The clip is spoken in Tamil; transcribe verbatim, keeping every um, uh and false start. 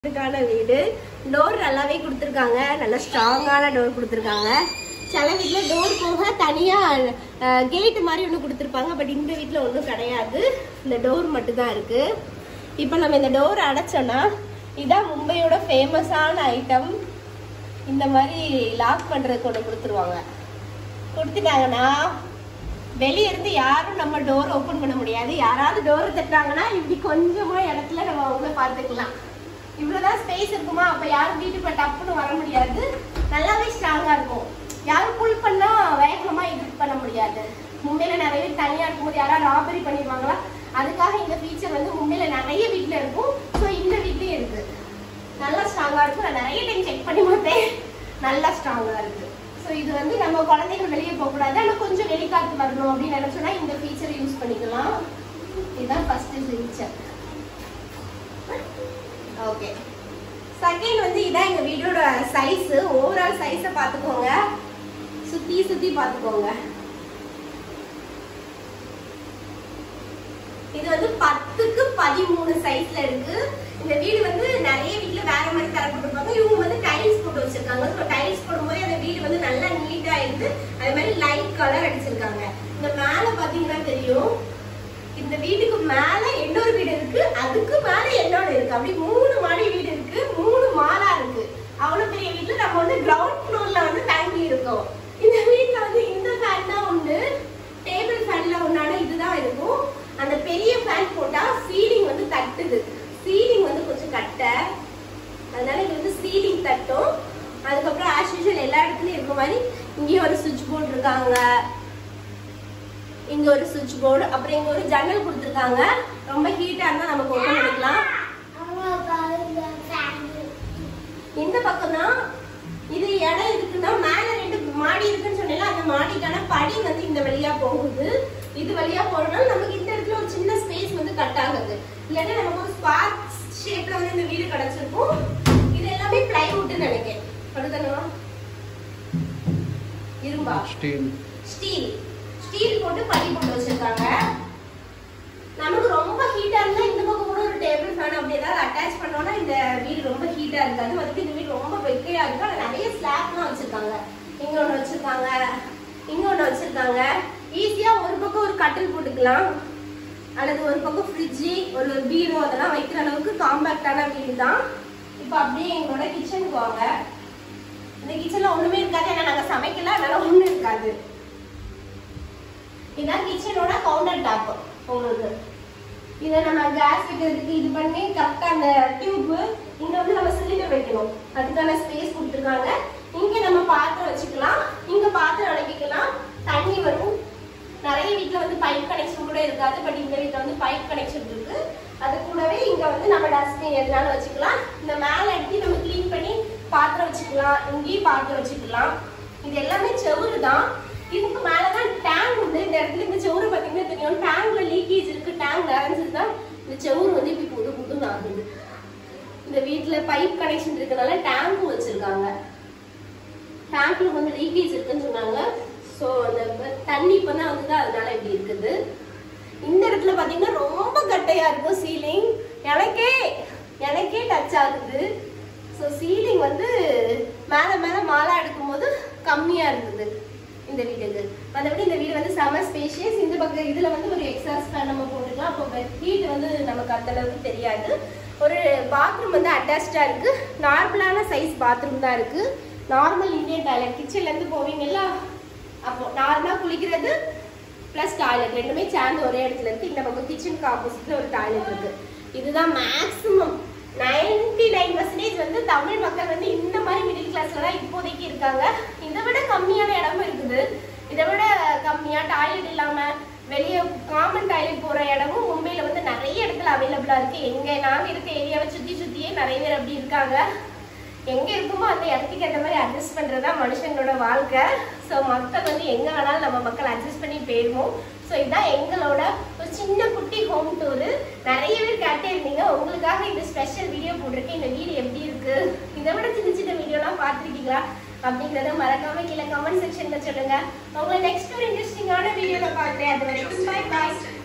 இதுக்கான வீடு டோர் நல்லாவே கொடுத்துருக்காங்க. நல்ல ஸ்ட்ராங்கான டோர் கொடுத்துருக்காங்க. சில வீட்டில் டோர் போக தனியாக கேட்டு மாதிரி ஒன்று கொடுத்துருப்பாங்க. பட் இந்த வீட்டில் ஒன்றும் கிடையாது. இந்த டோர் மட்டும்தான் இருக்குது. இப்போ நம்ம இந்த டோர் அடைச்சோன்னா இதான் மும்பையோட ஃபேமஸான ஐட்டம். இந்த மாதிரி லாக் பண்ணுறதுக்கு ஒன்று கொடுத்துருவாங்க. கொடுத்துட்டாங்கன்னா வெளியே இருந்து யாரும் நம்ம டோர் ஓப்பன் பண்ண முடியாது. யாராவது டோர் தட்டாங்கன்னா இப்படி கொஞ்சமாக இடத்துல நம்ம அவங்கள பார்த்துக்கலாம். இவ்வளவுதான் ஸ்பேஸ் இருக்குமா, அப்ப யாரும் வீட்டுக்குள்ள டப்புன்னு வர முடியாது. நல்லாவே ஸ்ட்ராங்கா இருக்கும். யாரும் புல் பண்ணா வேகமா எடிட் பண்ண முடியாது. மும்பையில நிறைய பேர் தனியா இருக்கும்போது யாராவது ராபரி பண்ணிடுவாங்களா, அதுக்காக இந்த ஃபீச்சர் வந்து மும்பையில நிறைய வீட்டுல இருக்கும். ஸோ இந்த வீட்லயும் இருக்கு. நல்லா ஸ்ட்ராங்கா இருக்கும். நான் நிறைய டைம் செக் பண்ணி பார்த்தேன். நல்லா ஸ்ட்ராங்கா இருக்கு. ஸோ இது வந்து நம்ம குழந்தைகள் வெளியே போகக்கூடாது, ஆனால் கொஞ்சம் வெளிக்காத்து வரணும் அப்படின்னு நினைச்சோன்னா இந்த ஃபீச்சரை யூஸ் பண்ணிக்கலாம். இதுதான் ஃபர்ஸ்ட் ஃபீச்சர். ஓகே, செகண்ட் வந்து இதான் எங்க வீடோட சைஸ். ஓவரால் சைஸை பார்த்துக்கோங்க. சுத்தி சுத்தி பார்த்துக்கோங்க. இது வந்து பத்துக்கு பதிமூணு சைஸ்ல இருக்கு. இந்த வீடு வந்து நிறைய வீட்டுல வேற மாதிரி தர போட்டுருப்பாங்க. இவங்க வந்து டைல்ஸ் போட்டு வச்சிருக்காங்க. ஸோ டைல்ஸ் போடும்போது அந்த வீடு வந்து நல்லா நீட்டா இருந்து அது மாதிரி லைட் கலர் அடிச்சிருக்காங்க. இந்த மேல பாத்தீங்கன்னா தெரியும், இந்த வீட்டுக்கு மேல இன்னொரு வீடு இருக்கு, அதுக்கு மேல என்னோட இருக்கு. அப்படி மூணு மாடி வீடு இருக்கு, மூணு மாலா இருக்கு. அவ்வளவு பெரிய வீட்டுல நம்ம வந்து கிரவுண்ட் ஃப்ளோர்ல வந்து தங்கி இருக்கோம். இந்த வீட்டுல வந்து இந்த ஃபேன் தான் உண்டு. டேபிள் ஃபேன்ல ஒன்னான இதுதான் இருக்கும். அந்த பெரிய ஃபேன் போட்டா சீலிங் வந்து தட்டுது. சீலிங் வந்து கொஞ்சம் கட்ட, அதனால இது வந்து சீலிங் தட்டும். அதுக்கப்புறம் ஆஸ் யூஷுவல் எல்லா இடத்துலயும் இருக்க மாதிரி இங்கேயும் ஒரு சுவிட்ச் போர்டு இருக்காங்க. இங்க ஒரு சுவிட்ச் போர்டு, அப்புறம் இங்க ஒரு ஜன்னல் கொடுத்துருக்காங்க. ரொம்ப ஹீட்டா இருந்தா நமக்கு ஓபன் பண்ணிக்கலாம். இந்த பக்கம் தான் இது இடம் இருக்குன்னா மேல ரெண்டு மாடி இருக்குன்னு சொன்னீங்க. அந்த மாடிக்கான படி வந்து இந்த வழியா போகுது. இது வழியா போறதுனால நமக்கு இந்த இடத்துல ஒரு சின்ன ஸ்பேஸ் வந்து கட் ஆகுது. இல்லைன்னா நமக்கு ஒரு ஸ்பார்க் ஷேப்ல வந்து இந்த வீடு கிடைச்சிருக்கும். இது எல்லாமே பிளைவுட்னு நினைக்கிறேன். அடுத்தனவா இரும்பா ஸ்டீல் ஸ்டீல் ஸ்டீல் போட்டு படி போட்டு வச்சிருக்காங்க. நமக்கு ரொம்ப ஹீட்டா இருந்தா இந்த பக்கம் கூட ஒரு டேபிள் ஃபேன் அப்படி ஏதாவது அட்டாச் பண்ணோம்னா இந்த வீடு ரொம்ப ஹீட்டா இருக்காது. அதுக்கு இந்த வீடு ரொம்ப வெக்கையா இருக்கு. ஆனா நிறைய ஸ்லாப்லாம் வச்சிருக்காங்க. இங்க ஒண்ணு வச்சிருக்காங்க, இங்க ஒண்ணு வச்சிருக்காங்க. ஈஸியா ஒரு பக்கம் ஒரு கட்டில் போட்டுக்கலாம், அல்லது ஒரு பக்கம் ஃப்ரிட்ஜி, ஒரு பீரோ அதெல்லாம் வைக்கிற அளவுக்கு காம்பாக்டான வீடு தான். இப்போ அப்படியே எங்களோட கிச்சனுக்கு வாங்க. இந்த கிச்சன்ல ஒண்ணுமே இருக்காது, ஏன்னா நாங்க சமைக்கல, அதனால ஒண்ணும் இருக்காது. இதான் கிச்சனோட கவுண்டர் டாப். உங்களுக்கு இதை நம்ம கேஸ் வைக்கிறதுக்கு இது பண்ணி கரெக்டா அந்த டியூப் இங்க வந்து நம்ம சிலிண்டர் வைக்கணும், அதுக்கான ஸ்பேஸ் கொடுத்துருக்காங்க. இங்க நம்ம பாத்திரம் வச்சுக்கலாம், இங்க பாத்திரம் அடக்கிக்கலாம். தண்ணி வரும். நிறைய வீட்டுல வந்து பைப் கனெக்ஷன் கூட இருக்காது, பட் இந்த வீட்டுல வந்து பைப் கனெக்ஷன் இருக்கு. அது கூடவே இங்க வந்து நம்ம டஸ்ட்பின் எதுனாலும் வச்சுக்கலாம். இந்த மேல எடுத்து நம்ம கிளீன் பண்ணி பாத்திரம் வச்சுக்கலாம், இங்கேயும் பாத்திரம் வச்சுக்கலாம். இது எல்லாமே செவுரு தான். இதுக்கு மேலதான் டேங்க் உண்டு. இந்த இடத்துல இந்த செவுரு பார்த்தீங்கன்னா தெரியும், டேங்க்ல லீக்கேஜ் இருக்கு. டேங்க் நிறைஞ்சிருந்தா இந்த செவுரு வந்து இப்படி புது புதுன்னு ஆகுது. இந்த வீட்டுல பைப் கனெக்ஷன் இருக்கனால டேங்கும் வச்சிருக்காங்க. டேங்க்ல வந்து லீக்கேஜ் இருக்குன்னு சொன்னாங்க. ஸோ அந்த தண்ணி இப்பதான் வந்துட்டு அதனால இப்படி இருக்குது. இந்த இடத்துல பாத்தீங்கன்னா ரொம்ப கட்டையா இருக்கும் சீலிங். எனக்கே எனக்கே டச் ஆகுது. ஸோ சீலிங் வந்து மேல மேல மாலா எடுக்கும் போது கம்மியா இருந்தது இந்த வீட்டுக்கு. மற்றபடி இந்த வீடு வந்து செம ஸ்பேஷியஸ். இந்த பக்கம் இதுல வந்து ஒரு எக்ஸாஸ்ட் ஃபேன் நம்ம போட்டுக்கலாம். அப்போ ஹீட் வந்து நமக்கு அந்த அளவுக்கு தெரியாது. ஒரு பாத்ரூம் வந்து அட்டாச்சா இருக்கு. நார்மலான சைஸ் பாத்ரூம் தான் இருக்கு. Normal Indian toilet. கிச்சன்ல இருந்து போவீங்கல்ல, அப்போ நார்மலா குளிக்கிறது பிளஸ் டாய்லெட் ரெண்டுமே சேர்ந்து ஒரே இடத்துல இருக்கு. இந்த பக்கம் கிச்சனுக்கு ஆப்போசிட்ல ஒரு டாய்லெட் இருக்கு. இதுதான் மேக்சிமம் நைன்டி நைன் பர்சன்டேஜ் வந்து தமிழ் மக்கள் வந்து இந்த மாதிரி மிடில் கிளாஸ்ல தான் இப்போதைக்கு இருக்காங்க. இதை விட கம்மியான இடமும் இருக்குது. இதை விட கம்மியா டாய்லெட் இல்லாம வெளியே காமன் டாய்லெட் போற இடமும் மும்பையில வந்து நிறைய இடத்துல அவைலபிளா இருக்கு. எங்க நாங்க இருக்க ஏரியாவை சுத்தி சுத்தியே நிறைய பேர் அப்படி இருக்காங்க. எங்க இருக்குமோ அந்த இடத்துக்கு ஏற்ற மாதிரி அட்ஜஸ்ட் பண்றதா மனுஷங்களோட வாழ்க்கை. ஸோ மக்கள் வந்து எங்க வேணாலும் நம்ம மக்கள் அட்ஜஸ்ட் பண்ணி போயிடுவோம். ஸோ இதுதான் எங்களோட ஒரு சின்ன குட்டி ஹோம் டூரு. நிறைய பேர் கேட்டே இருந்தீங்க, உங்களுக்காக இந்த ஸ்பெஷல் வீடியோ போட்டிருக்கேன். இந்த வீடு எப்படி இருக்கு, இதை விட சின்ன சின்ன வீடியோலாம் பார்த்துருக்கீங்களா அப்படிங்கிறத மறக்காம கீழே கமெண்ட் செக்ஷன்ல சொல்லுங்க. உங்களை நெக்ஸ்ட் ஒரு இன்ட்ரெஸ்டிங்கான வீடியோல பார்க்குறேன். அது வரைக்கும் பாய் பாய்.